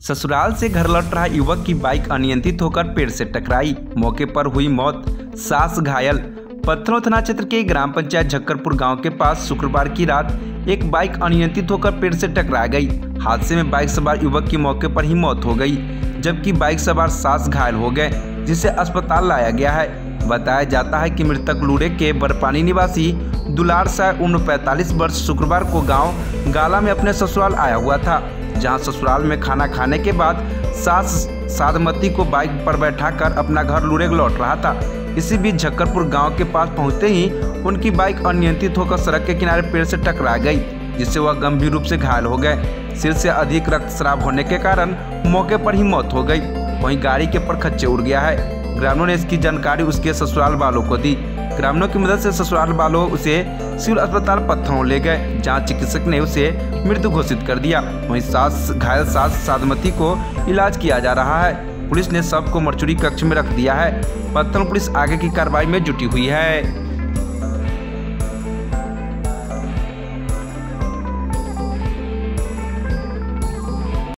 ससुराल से घर लौट रहा युवक की बाइक अनियंत्रित होकर पेड़ से टकराई, मौके पर हुई मौत, सास घायल। पत्थरों थाना क्षेत्र के ग्राम पंचायत झक्करपुर गांव के पास शुक्रवार की रात एक बाइक अनियंत्रित होकर पेड़ से टकरा गई। हादसे में बाइक सवार युवक की मौके पर ही मौत हो गई, जबकि बाइक सवार सास घायल हो गए, जिसे अस्पताल लाया गया है। बताया जाता है कि मृतक लूड़े के बरपानी निवासी दुलार शाह उम्र 45 वर्ष शुक्रवार को गांव गाला में अपने ससुराल आया हुआ था, जहां ससुराल में खाना खाने के बाद सास साधमती को बाइक पर बैठाकर अपना घर लूड़े लौट रहा था। इसी बीच झक्करपुर गांव के पास पहुंचते ही उनकी बाइक अनियंत्रित होकर सड़क के किनारे पेड़ से टकरा गई, जिससे वह गंभीर रूप से घायल हो गए। सिर से अधिक रक्तस्राव होने के कारण मौके पर ही मौत हो गई। वहीं गाड़ी के पर खच्चे उड़ गया है। ग्रामीणों ने इसकी जानकारी उसके ससुराल वालों को दी। ग्रामीणों की मदद से ससुराल वालों उसे सिविल अस्पताल पत्थरों ले गए, जहां चिकित्सक ने उसे मृत घोषित कर दिया। वहीं घायल सास साधमती को इलाज किया जा रहा है। पुलिस ने शव को मर्चुरी कक्ष में रख दिया है। पत्थरों पुलिस आगे की कार्रवाई में जुटी हुई है।